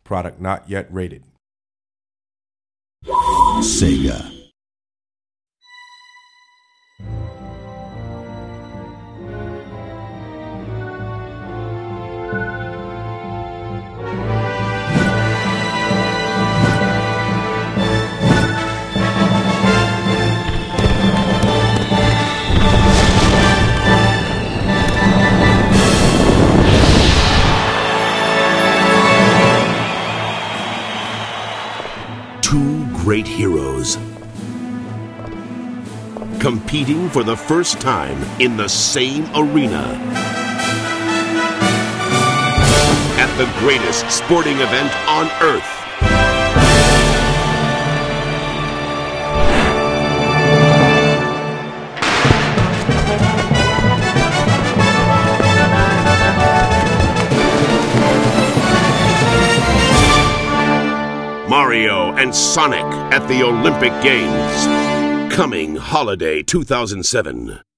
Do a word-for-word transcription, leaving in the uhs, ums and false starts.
Product not yet rated. Sega. Two great heroes competing for the first time in the same arena at the greatest sporting event on Earth. Mario and Sonic at the Olympic Games. Coming holiday two thousand seven.